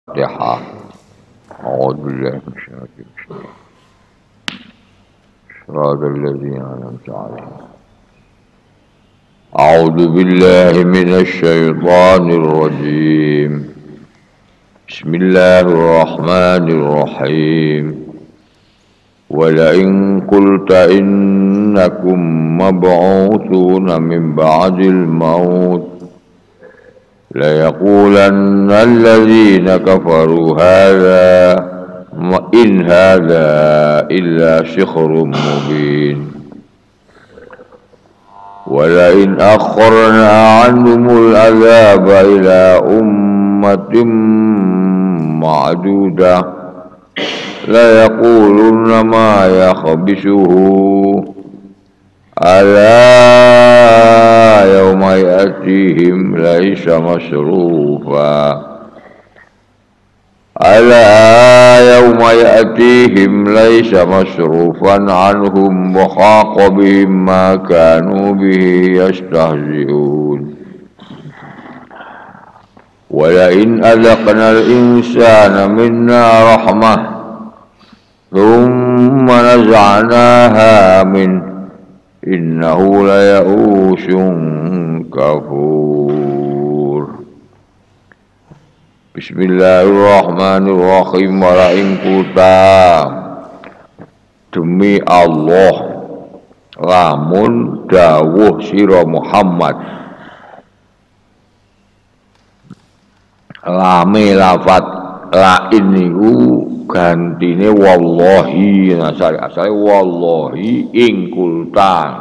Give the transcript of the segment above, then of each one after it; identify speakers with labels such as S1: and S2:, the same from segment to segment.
S1: Fatihah. أعوذ بالله من الشيطان الرجيم. صراط الذين أنعمت عليهم. أعوذ بالله من الشيطان الرجيم. بسم الله الرحمن الرحيم. ولئن قلت إنكم مبعوثون من بعد الموت ليقولن الذين كفروا إن هذا إلا سحر مبين ولئن أخرنا عنهم العذاب إلى أمة معدودة ليقولن ما يخبشه ألا يوم يأتيهم ليس مصروفا عنهم وحاق بهم ما كانوا به يستهزئون ولئن أذقنا الإنسان منا رحمة ثم نزعناها منه إنه ليئوس كفور Bismillahirrahmanirrahim. Walain kuta demi Allah lamun dawuh sira Muhammad lame lafat lain niku gantine wallahi asale wallahi ing kultan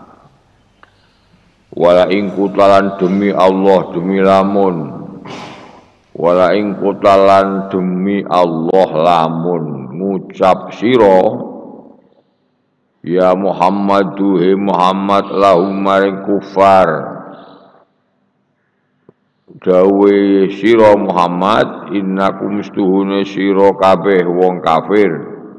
S1: wala ing kutalan demi Allah demi lamun wala ing kutalan demi Allah lamun ngucap sira ya Muhammad duhe Muhammad lahum maring kufar dawe sira Muhammad innakum stuhune sira kabeh wong kafir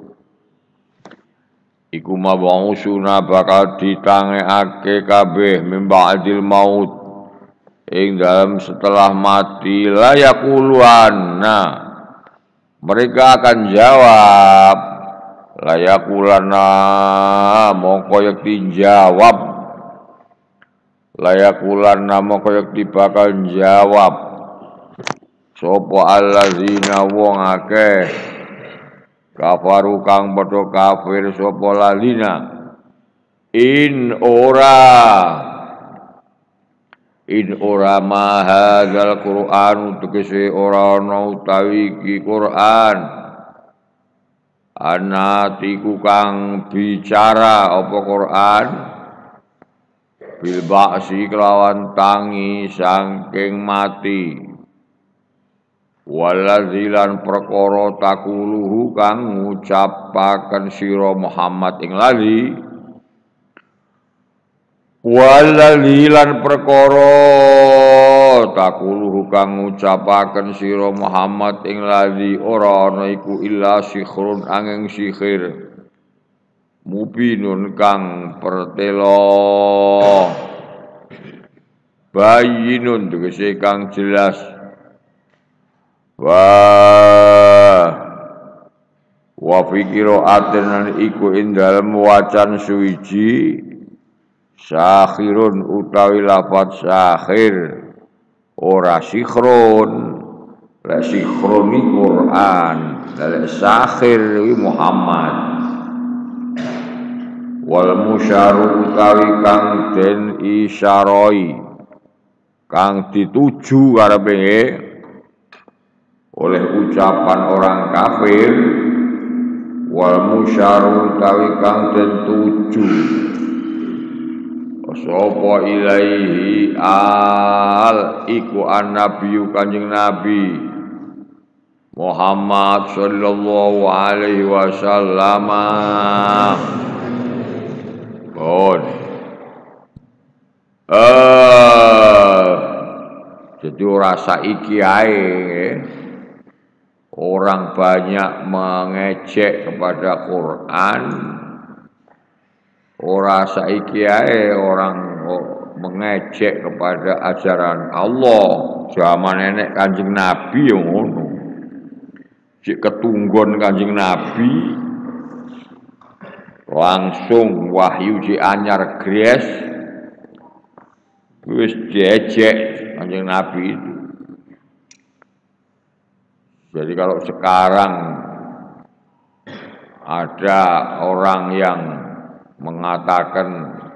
S1: iku mab'usuna bakal ditangekake kabeh mimba'dil maut ing dalam setelah mati layakuluanna mereka akan jawab layakulana mongko yakti jawab layakulana mongko yakti bakal jawab sapa allazina wong akeh kafaru kang padha kafir sapa lalina in ora ma hadzal Qur'an tegese ora ana utawi iki Qur'an anatiku kang bicara apa Qur'an bil ba'si kelawan tangi saking mati waladzilan perkara takuluhu kang ngucapaken sira Muhammad ing lali walalilan perkara takuluhu kang ngucapaken sira Muhammad ing lali ora ana iku illa sihrun angin sihir mubinun kang pertelo bayinun tegese kang jelas wa fikiro atenan iku ing dalem wacan suwiji sakhirun utawi lafaz sakhir ora sikhron la sikhron Quran la sakhir Muhammad wal musyaru utawi kang den isyaroi kang dituju karepe oleh ucapan orang kafir wal musyaru utawi kang den tuju sapa ilaihi al iku annabiyyu kanjeng nabi Muhammad sallallahu alaihi wasallam jadi ora saiki ae orang banyak mengejek kepada Quran. Ora saiki ae orang mengejek kepada ajaran Allah. Zaman nenek Kanjeng Nabi yang ngono. cik ketunggon Kanjeng Nabi langsung wahyu cik anyar gres wis jejek Kanjeng Nabi itu. Jadi kalau sekarang ada orang yang mengatakan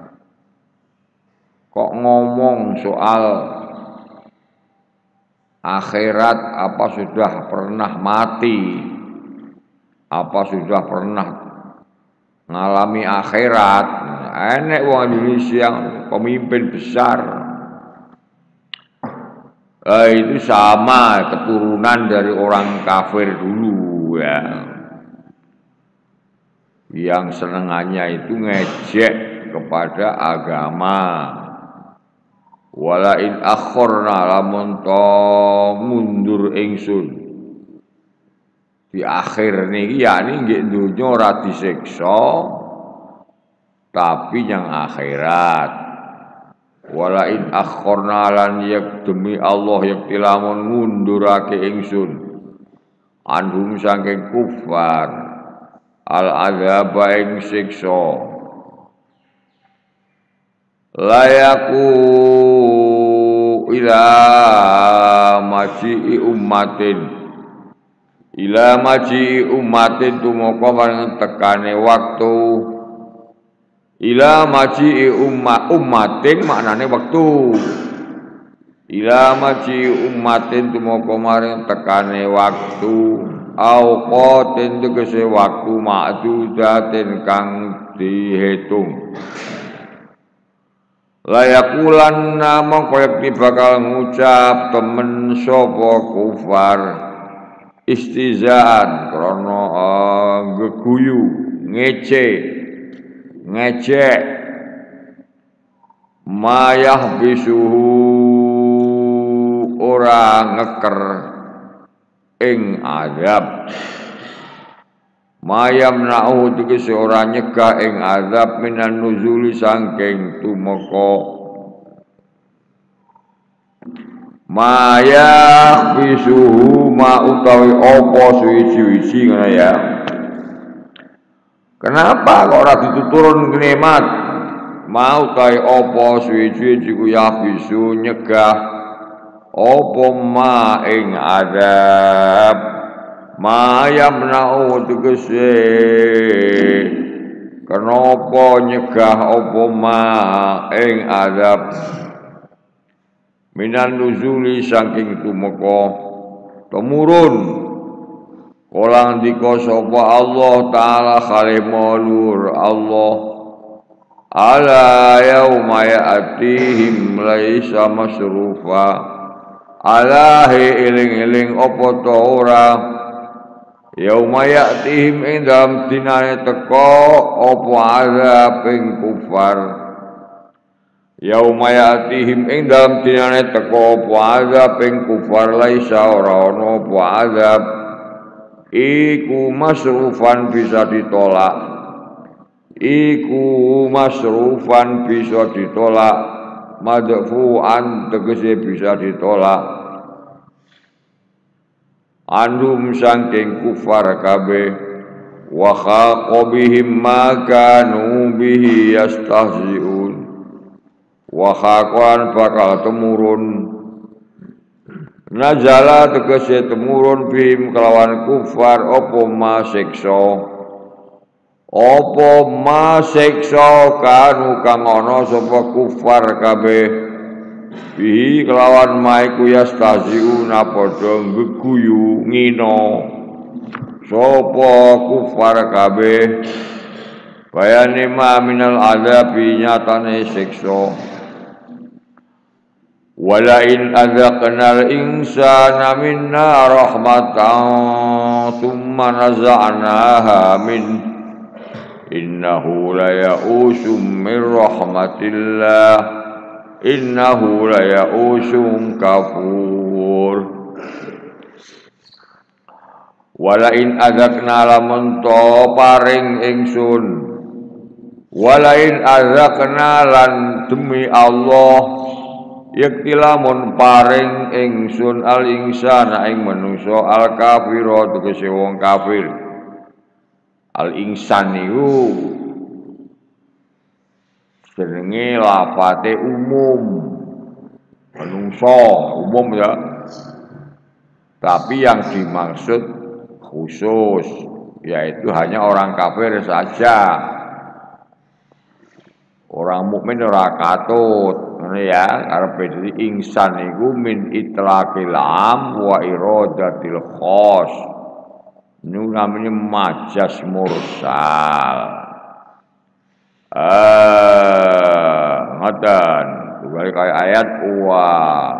S1: kok ngomong soal akhirat apa sudah pernah mati, apa sudah pernah ngalami akhirat. Enek wong Indonesia yang pemimpin besar. Itu sama keturunan dari orang kafir dulu ya. Yang senengannya itu ngejek kepada agama. Wala in akhorna lamun to mundur ingsun di akhir niki yakni nggih donya ora disiksa tapi yang akhirat. Wala in akhorna lan yak demi Allah yak lamun mundurake ingsun anhum saking kufar al adzaba ing siksa layaku ila maji'i ummatin tumeka marang tekane waktu ila maji'i ummatin maknane waktu ila maji'i ummatin tumeka marang tekane waktu auqatin tegese waktu ma'dudatin kang dihitung layakulanna mongko yakti bakal ngucap temen sapa kufar istizaan krana geguyu ngejek mayah bisuhu ora ngeker ing azab mayam na'u tegese ora nyegah ing azab minan nuzuli sangking tumeka mayah bisuhu ma utawi apa suwi-suwi ngono ya. Kenapa kok ora dituturun nikmat mau utawi apa suwi-suwi iku ya bisu nyegah apa ma ing azab mayam na'u tegese kenapa nyegah apa ma ing azab minan nuzuli saking tumeka temurun kala ndika sapa Allah taala khalimulur Allah ala yauma ya'tihim laisa masrufa alahi iling-iling apa ta ora yauma ya'tihim ing dalem dinane teka apa azab ing kufar yauma ya'tihim ing dalem dinane teka apa azab ing kufar laisa ora ana apa azab iku masrufan bisa ditolak madfu'an tegese bisa ditolak andum sangking kufar kabeh wa khaqabihim ma kanu bihi yastahzi'un wa khaqan bakal temurun nazala tegese temurun bihim kelawan kufar apa ma siksa kanu kang ana sapa kufar kabeh bihi kelawan maiku yastahzi'una padha geguyu ngina sapa kufar kabeh bayane ma minal adzabi nyatane siksa wala in adzaqnal insana minna rahmatan thumma naza'naha min innahu la ya'usum min rahmatillah innahu la ya'usum kafur wala in adzaqna lamun to paring ingsun wala in adzaqna lan demi Allah yaktilamun paring ingsun al insana ing manusa al kafira tegese wong kafir. Al insan niku jenenge lafate umum. Manusa umum ya. Tapi yang dimaksud khusus yaitu hanya orang kafir saja. Orang mukmin ora katut, ngono ya. Karepe dadi insan iku min itlaqil am wa iradatil khas. Ini namanya majas mursal. Ngoten. Kembali kayak ayat wa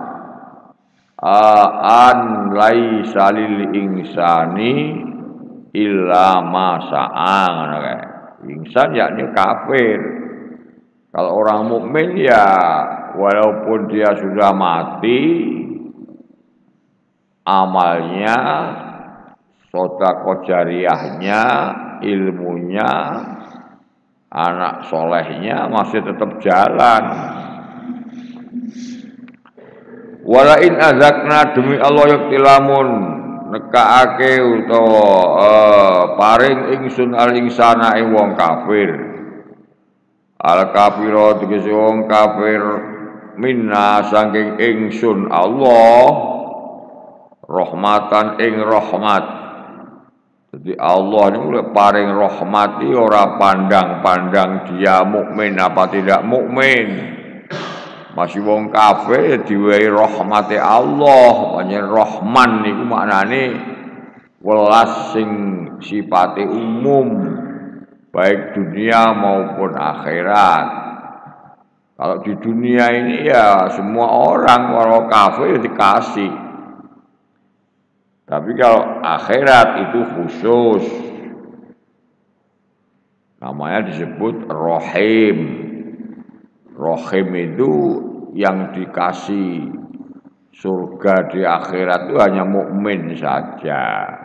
S1: an laisa lil insani illa ma sa'a ngono kae. Insan yakni kafir. Kalau orang mukmin ya walaupun dia sudah mati amalnya, sedekah jariyahnya, ilmunya, anak solehnya masih tetap jalan. Walain azakna demi Allah yaktilamun nekaake utawa paring ingsun al insana ing wong kafir. Al kafiro tegese wong kafir minna saking ingsun Allah rahmatan ing rahmat. Jadi Allah ini paring rahmat iki ora pandang-pandang dia mukmin apa tidak mukmin. Masih wong kafir diwehi rahmate Allah, panjen Rahman niku maknane welas sing sipate umum. Baik dunia maupun akhirat. Kalau di dunia ini ya semua orang kafir dikasih. Tapi kalau akhirat itu khusus. Namanya disebut Rahim. Rahim itu yang dikasih surga di akhirat itu hanya mukmin saja.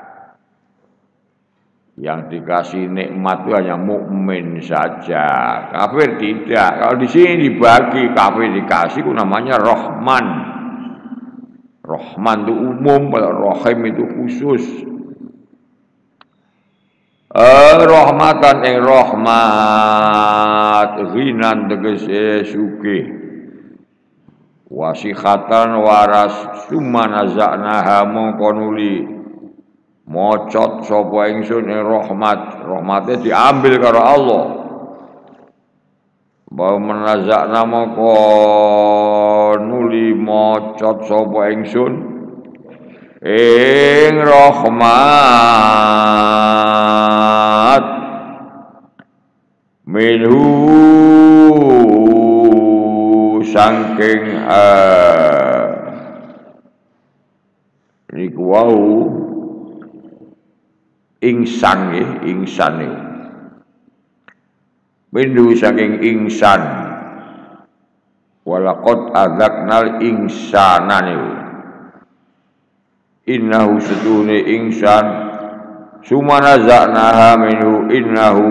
S1: Yang dikasih nikmat itu hanya mukmin saja, kafir tidak. Kalau di sini dibagi kafir dikasih itu namanya Rahman. Rahman itu umum, Rahim itu khusus. Rahmatan ing rahmat, ghinan tegese sugih. Wasihatan waras sumanazaknaha mongko nuli mocot sapa ingsun ing rahmat, rahmate diambil karo Allah. Bahwa menazakna mongko nuli mocot sapa ingsun ing rahmat minhu saking niku wau ingsan ingsan niku minhu saking ingsan walaqad adzaknal insana niku innahu sedune ingsan sumanazaknaha minhu innahu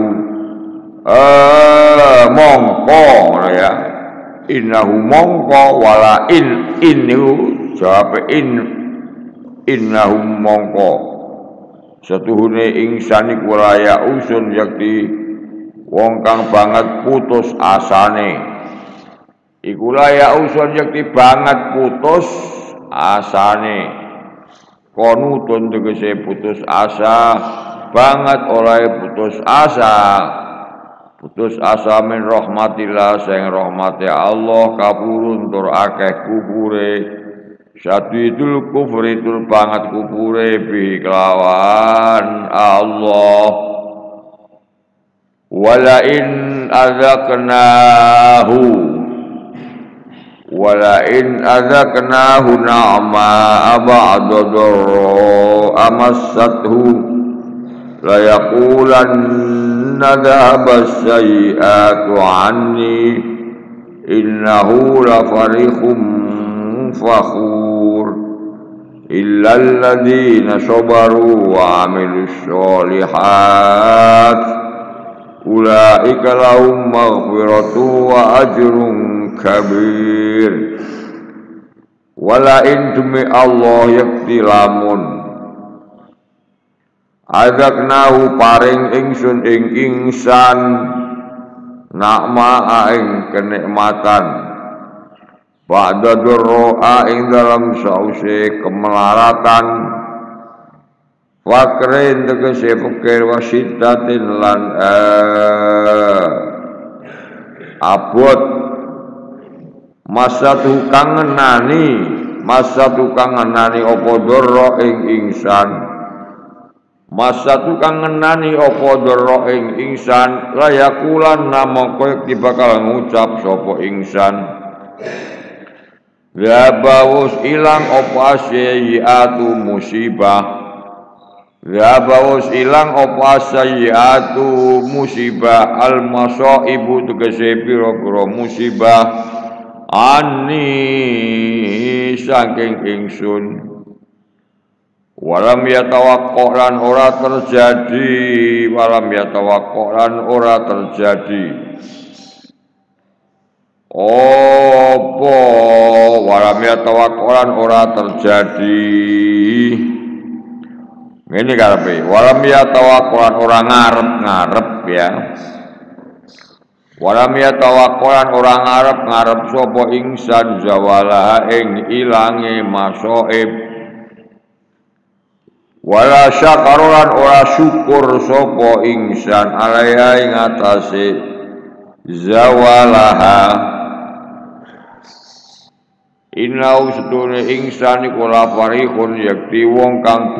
S1: mongko ya innahu mongko wala innahu jawab innahu mongko setuhune ingsan iku laya usun yakti wong kang banget putus asane iku laya usun yakti banget putus asane konutun tegese putus asa banget oleh putus asa min rahmatillah sing rahmati Allah kapurun tur akeh kupure syadidul kufri tur banget kupure bi kelawan Allah walain azaknahu na'ma ba'dadurra amassathu la yaqulanna dhahaba as-sayyi'atu 'anni innahu la farikhun fakhur illa alladhina sabaru wa 'amilus sholihat ulaika lahum maghfiratu wa ajrun kabir. wala in demi Allah yakti lamun adaknahu paring ingsun ing ingsan nakma ing kenikmatan ba'da durro'a ing dalam sause kemelaratan fakrin tegese fikir wasiddatin lan abot masa tukang ngenani apa durro ing ingsan masa tukang ngenani apa durro ing ingsan layakulan namung koyo dibakal ngucap sapa ingsan ya bawus ilang apa sayyiatu musibah ya bawus ilang apa sayyiatu musibah al masaibu tegese pira-pira musibah ani saking ingsun walam yatawaqqan ora terjadi opo walam yatawaqqan ora terjadi ngene karepe walam yatawaqqan ora ngarep ya walam yatawaqqan ora ngarep sapa ingsan zawalaha ing ilange masaib wala syakarulan ora syukur sapa ingsan alaya ing atase zawalaha inau sedune ingsan iku lafarihun yakti wong kang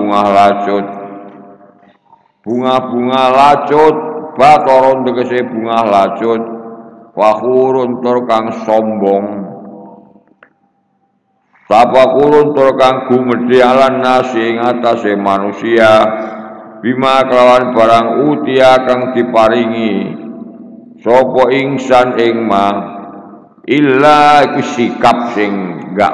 S1: bunga lacut batoron tegese bunga lacut fakhurun tur kang sombong tafakurun tur kang gumedhe alan nasi ing atase manusia bima kelawan barang utia kang diparingi sapa ingsan ing ma illa iku sikap sing enggak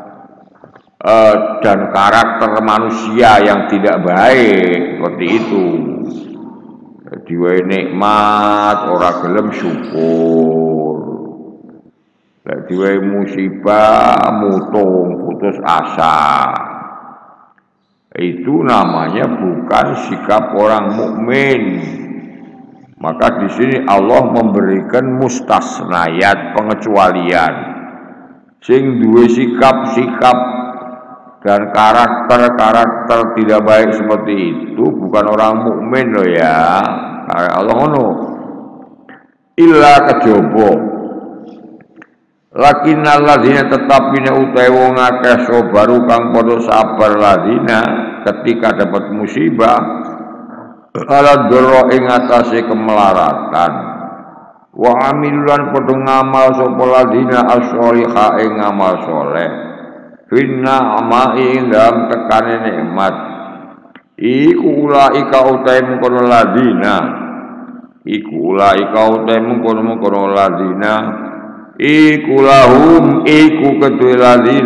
S1: dan karakter manusia yang tidak baik seperti itu. Diwae nikmat ora gelem syukur. Lek diwae musibah mutung putus asa. Itu namanya bukan sikap orang mukmin. Maka di sini Allah memberikan mustasnayat pengecualian. Sing duwe sikap-sikap dan karakter tidak baik seperti itu bukan orang mukmin loh ya. Allah ngono. Illa kejaba. Lakinnal ladzina tetapine utahe wong akeh sabaru kang padha sabar ladzina ketika dapat musibah ala dzarra ing atase kemelaratan wa amilan padha ngamal sapa ladzina as-sholiha ing ngamal saleh finna amai ing dalam tekane nikmat iku ulaika utahe mungkono ladzina iku ladzina iku lahum iku kedue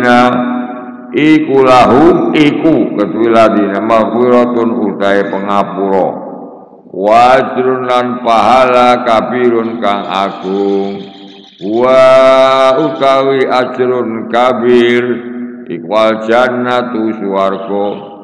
S1: ladina maghfiratun utahe pangapura wa ajrun lan pahala kabirun kang agung wa utawi ajrun kabir ikwal jannatu swarga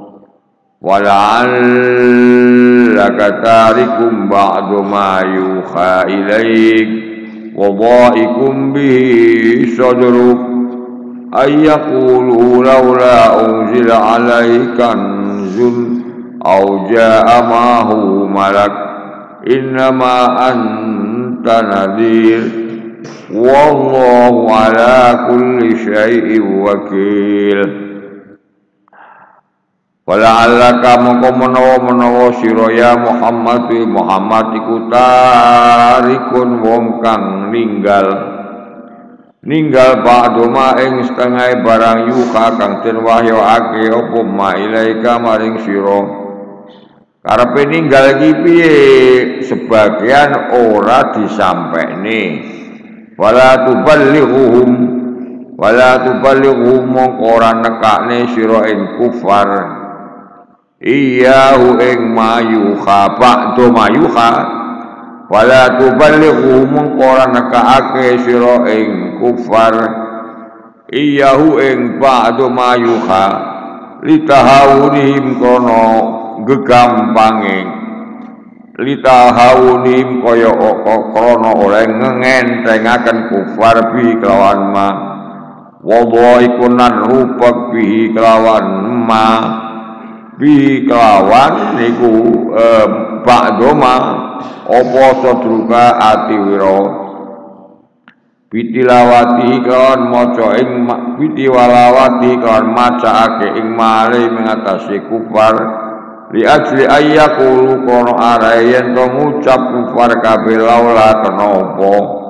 S1: wala'allaka tarikum ba'du ma yuha ilaik wa dha'ikum bihi sadruk ayyaqulu laula unzila alaika kanzun aw jaa ma'ahu malak innama anta nadhir wallahu ala kulli syai'in wakil wala'allaka mongko menawa sira ya Muhammad iku tarikun wong kang ninggal ba'doma ing setengah barang yuka kang den wahyuake apa ma ilaika maring sira karepe ninggal iki piye sebagian ora disampaikne wala tuballighuhum mongko ora nekakne sira ing kufar iyahu ing mayuha ba'du mayuha wala tuballighu mung ora nekake sira ing kufar iyahu ing ba'du mayuha litahawunihim kono gegampanging litahawunihim kaya krono oleh ngentengaken kufar bi kelawan ma wadha ikunan rupak bi kelawan ma bi kelawan niku ba'du ma apa sadruka ati wira bitilawati kawan maca ing bitiwalawati kawan macaake ing male mengatasi kufar li ajli ayyaqulu kono arae yen to ngucap kufar kabeh laula kenapa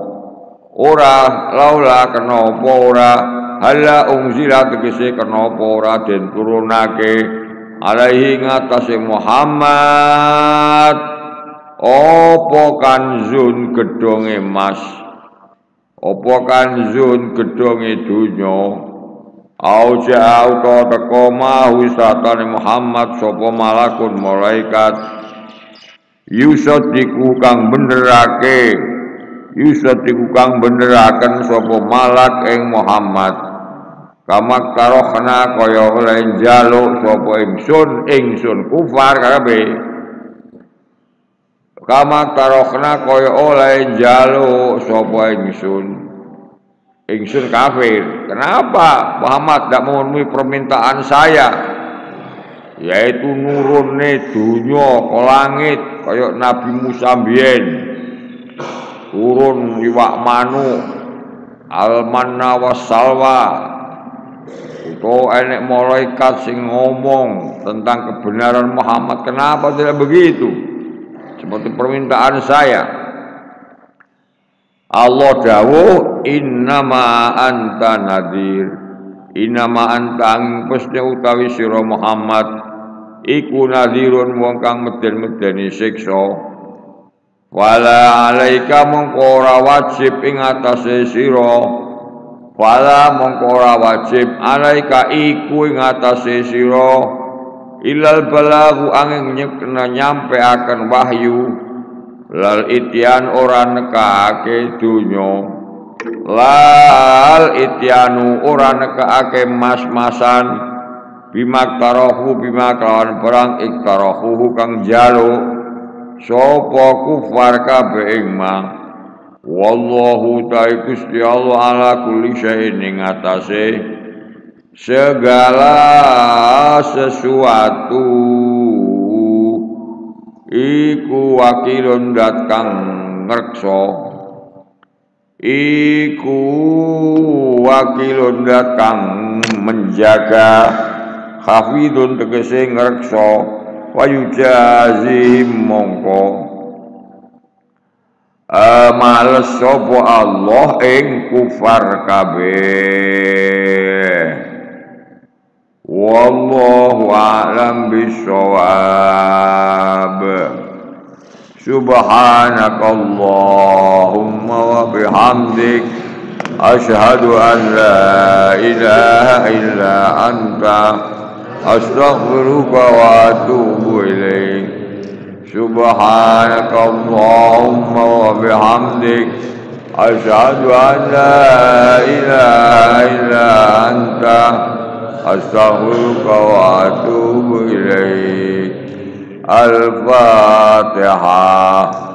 S1: ora hala unzila tegese kenapa ora den turunake alaihi ngatasi Muhammad apa kanzun gedhonge emas apa kanzun gedhonge donya au ja'auta teko mau satane Muhammad sapa malakun malaikat yusadiku kang benderaken sapa malak ing Muhammad kamak tarokhna kaya oleh njaluk sapa ingsun kufar kabeh kamak tarokhna kaya oleh njaluk sapa ingsun kafir. Kenapa Muhammad tidak memenuhi permintaan saya, yaitu nurunne dunya ke langit kaya Nabi Musa mbiyen turun iwak manuk al-manna wassalwa itu enek malaikat sing ngomong tentang kebenaran Muhammad. Kenapa tidak begitu seperti permintaan saya? Allah dawuh innama anta nadir innama anta pasti utawi sira Muhammad iku nadirun wong kang meden-medeni siksa wala alaika mongko ora wajib ing atase sira wala mongko ora wajib alaika iku ing atase sira ilal balaghu angin nyampe akan wahyu lal ityan ora nekake dunya lal ityanu ora nekake mas-masan bima kelawan perang iktarahu kang jaluk sapa kufar kabeh ing ma wallahu ta'ala Gusti Allah ala kulli syai'in ing atase segala sesuatu iku wakilun dat kang ngreksa iku wakilun dat kang menjaga hafidun tegese ngreksa wayujazi mongko males sapa Allah ing kufar kabeh wallahu a'lam bissawab subhanakallahumma wa bihamdik asyhadu an la ilaha illa anta astaghfiruka wa atubu ilaik subhanakallahumma wa bihamdik asyhadu an la ilaha illa anta astaghfiruka wa atubu ilaik. Al-Fatihah.